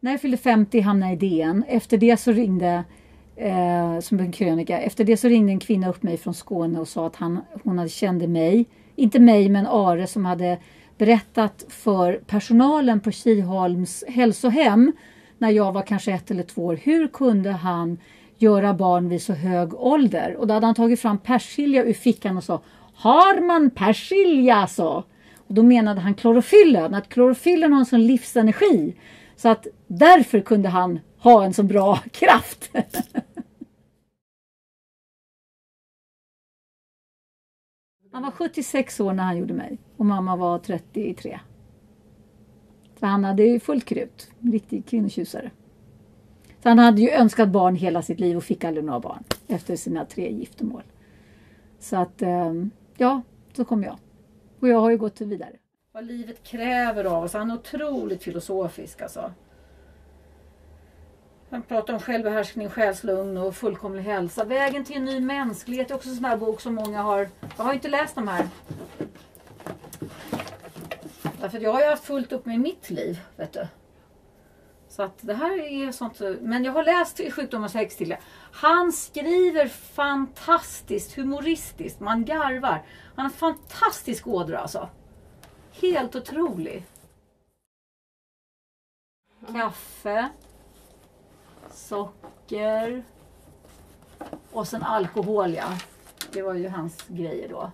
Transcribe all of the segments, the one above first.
När jag fyllde 50 hamnade jag i DN. Efter det så ringde, som en krönika, efter det så ringde en kvinna upp mig från Skåne och sa att hon hade kände mig. Inte mig, men Are, som hade berättat för personalen på Kiholms hälsohem när jag var kanske 1 eller 2 år. Hur kunde han göra barn vid så hög ålder? Och då hade han tagit fram persilja ur fickan och sa, har man persilja så? Och då menade han klorofyllen, att klorofyllen har en sån livsenergi. Så att därför kunde han ha en så bra kraft. Han var 76 år när han gjorde mig. Och mamma var 33. Så han hade ju fullt krut. Riktig kvinnotjusare. Så han hade ju önskat barn hela sitt liv och fick aldrig några barn. Efter sina 3 giftermål. Så att, ja, så kom jag. Och jag har ju gått vidare. Vad livet kräver av oss. Han är otroligt filosofisk alltså. Han pratar om självbehärskning, själslugn och fullkomlig hälsa. Vägen till en ny mänsklighet är också en sån här bok som många har. Jag har inte läst de här. Därför att jag har ju haft fullt upp med mitt liv, vet du. Så att det här är sånt. Men jag har läst i Sjukdomars häxtillä. Han skriver fantastiskt, humoristiskt. Man garvar. Han har en fantastisk ådra alltså. Helt otrolig. Kaffe. Socker. Och sen alkohol, ja. Det var ju hans grejer då.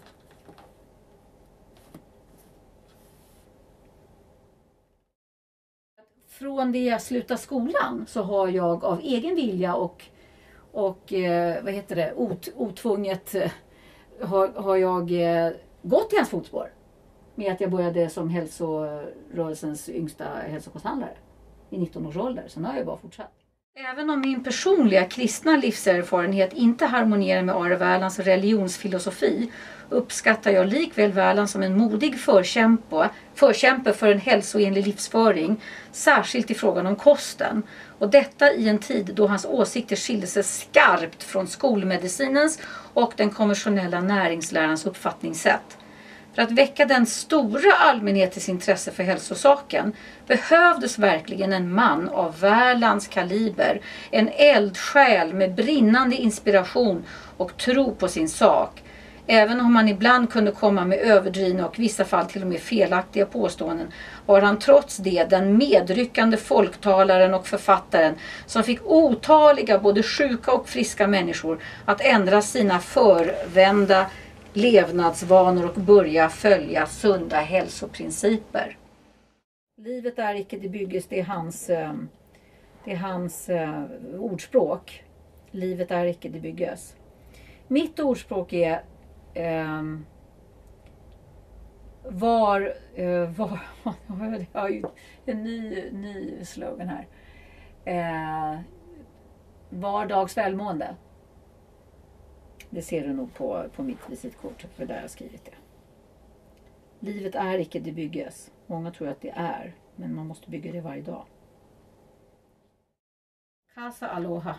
Från det jag slutade skolan så har jag av egen vilja och vad heter det, otvunget har jag gått i hans fotspår. Med att jag började som hälsorörelsens yngsta hälsokosthandlare i 19 års ålder. Sen har jag bara fortsatt. Även om min personliga kristna livserfarenhet inte harmonierar med Are Wärlands religionsfilosofi uppskattar jag likväl Wärland som en modig förkämpe för en hälsoenlig livsföring, särskilt i frågan om kosten. Och detta i en tid då hans åsikter skilde sig skarpt från skolmedicinens och den konventionella näringslärans uppfattningssätt. För att väcka den stora allmänhetens intresse för hälsosaken behövdes verkligen en man av Wärlands kaliber, en eldsjäl med brinnande inspiration och tro på sin sak. Även om han ibland kunde komma med överdrivna och i vissa fall till och med felaktiga påståenden var han trots det den medryckande folktalaren och författaren som fick otaliga både sjuka och friska människor att ändra sina förvända levnadsvanor och börja följa sunda hälsoprinciper. Livet är icke det bygges, det är hans ordspråk. Livet är icke det bygges. Mitt ordspråk är jag har ju en ny slogan här. Vardags välmående. Det ser du nog på mitt visitkort, för där har jag skrivit det. Livet är icke det bygges. Många tror att det är, men man måste bygga det varje dag. Casa Aloha.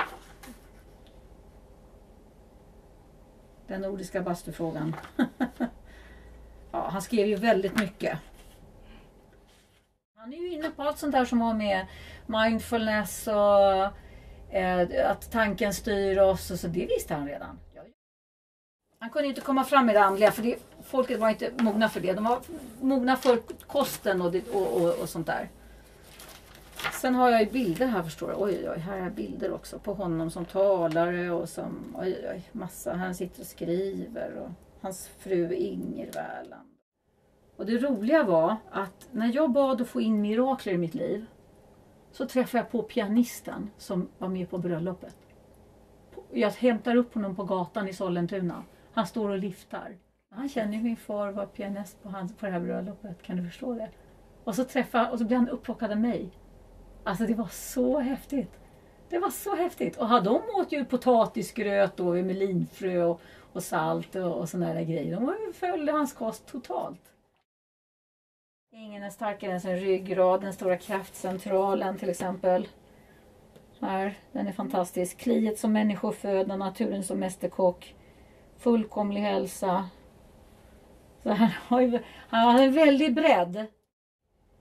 Den nordiska bastufrågan. Ja, han skrev ju väldigt mycket. Han är ju inne på allt sånt där som har med mindfulness och att tanken styr oss. Och så det visste han redan. Han kunde inte komma fram med det andliga för folket var inte mogna för det. De var mogna för kosten och sånt där. Sen har jag ju bilder här, förstår du. Oj, här är bilder också på honom som talare och som, massa. Han sitter och skriver och hans fru Inger Wärland. Och det roliga var att när jag bad att få in mirakler i mitt liv så träffade jag på pianisten som var med på bröllopet. Jag hämtar upp honom på gatan i Sollentuna. Han står och lyftar. Han känner ju min far var pianist på det här bröllopet. Kan du förstå det? Och så blir han upplockad av mig. Alltså det var så häftigt. Det var så häftigt. Och de åt ju potatisgröt och emelinfrö och salt och sådana där grejer. De följde hans kost totalt. Ingen är starkare än sin ryggrad. Den stora kraftcentralen till exempel. Här, den är fantastisk. Kliet som människoföda, naturen som mästerkock. Fullkomlig hälsa. Så han har en väldig bredd.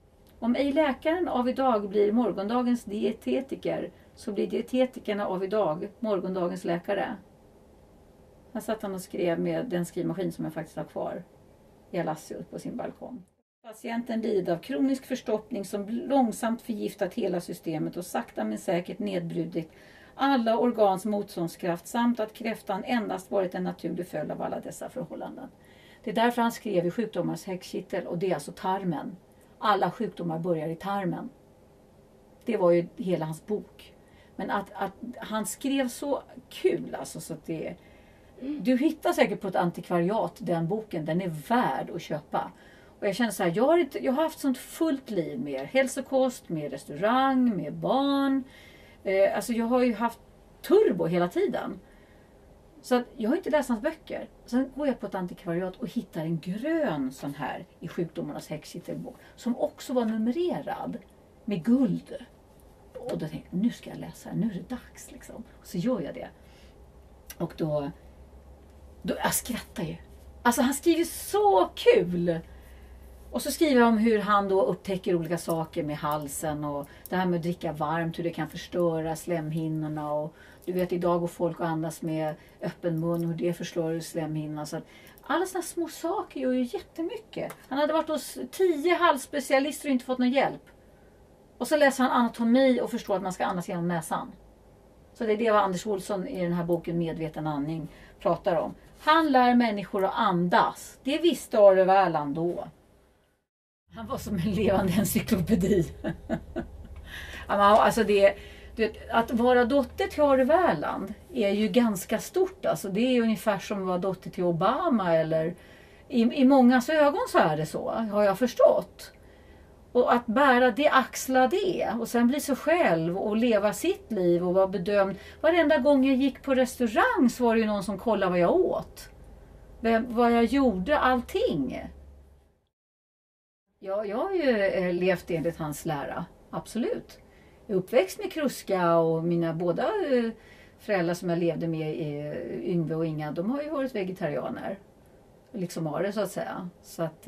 Om ej läkaren av idag blir morgondagens dietetiker, så blir dietetikerna av idag morgondagens läkare. Här satt han och skrev med den skrivmaskin som jag faktiskt har kvar i Alassio på sin balkong. Patienten lider av kronisk förstoppning som långsamt förgiftat hela systemet och sakta men säkert nedbrutit alla organs motståndskraft, samt att kräftan endast varit en naturlig följd av alla dessa förhållanden. Det är därför han skrev i sjukdomars häxkittel, och det är alltså tarmen. Alla sjukdomar börjar i tarmen. Det var ju hela hans bok. Men att han skrev så kul, alltså, så att det... Du hittar säkert på ett antikvariat den boken, den är värd att köpa. Och jag känner så här, jag har haft sånt fullt liv med hälsokost, med restaurang, med barn. Alltså jag har ju haft turbo hela tiden. Så att jag har inte läst hans böcker. Sen går jag på ett antikvariat och hittar en grön sån här i sjukdomarnas häxkittelbok. Som också var numrerad med guld. Och då tänkte jag, nu ska jag läsa, nu är det dags liksom. Och så gör jag det. Och då jag skrattar ju. Alltså han skriver så kul. Och så skriver han om hur han då upptäcker olika saker med halsen. Och det här med att dricka varmt, hur det kan förstöra slemhinnorna. Och du vet, idag går folk och andas med öppen mun, hur det förstör slemhinnorna. Så att alla sådana små saker gör ju jättemycket. Han hade varit hos 10 halsspecialister och inte fått någon hjälp. Och så läser han anatomi och förstår att man ska andas genom näsan. Så det är det vad Anders Olsson i den här boken Medveten andning pratar om. Han lär människor att andas. Det visste Are Wärland då. Han var som en levande encyklopedi. Alltså att vara dotter till Are Wärland är ju ganska stort. Alltså det är ungefär som att vara dotter till Obama. Eller i mångas ögon så är det så, har jag förstått. Och att bära det, axla det. Och sen bli sig själv och leva sitt liv och vara bedömd. Varenda gång jag gick på restaurang så var det ju någon som kollade vad jag åt. Vad jag gjorde, allting. Ja, jag har ju levt enligt hans lära. Absolut. Jag är uppväxt med kruska och mina båda föräldrar som jag levde med, Yngve och Inga, de har ju varit vegetarianer. Liksom har det så att säga. Så att...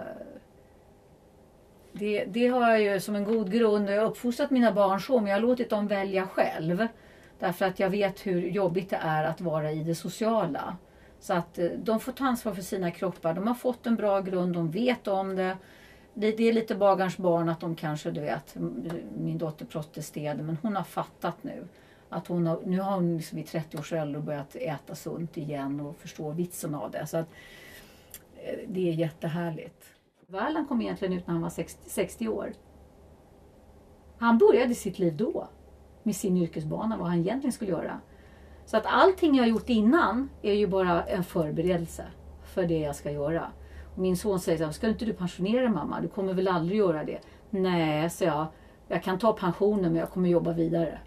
Det har jag ju som en god grund, och jag har uppfostrat mina barn så, men jag har låtit dem välja själv. Därför att jag vet hur jobbigt det är att vara i det sociala. Så att de får ta ansvar för sina kroppar. De har fått en bra grund, de vet om det. Det är lite bagarns barn att de kanske, du vet, min dotter protesterade, men hon har fattat nu. Att nu har hon liksom i 30-årsåldern börjat äta sunt igen och förstå vitsen av det. Så att det är jättehärligt. Wärland kom egentligen ut när han var 60 år. Han började sitt liv då. Med sin yrkesbana, vad han egentligen skulle göra. Så att allting jag har gjort innan är ju bara en förberedelse för det jag ska göra. Och min son säger så här, ska inte du pensionera mamma? Du kommer väl aldrig göra det? Nej, så jag kan ta pensionen, men jag kommer jobba vidare.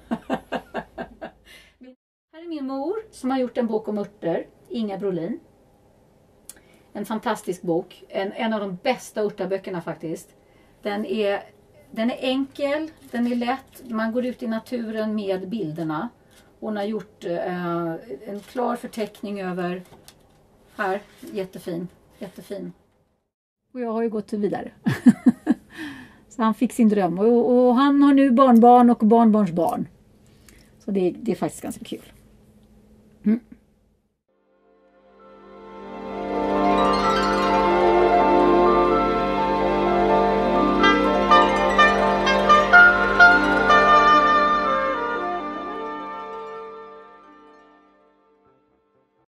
Här är min mor som har gjort en bok om örter, Inga Brolin. En fantastisk bok. En av de bästa örtaböckerna faktiskt. Den är enkel, den är lätt. Man går ut i naturen med bilderna. Hon har gjort en klar förteckning över... Här, jättefin. Jättefin. Och jag har ju gått vidare. Så han fick sin dröm. Och han har nu barnbarn och barnbarnsbarn. Så det är faktiskt ganska kul. Mm.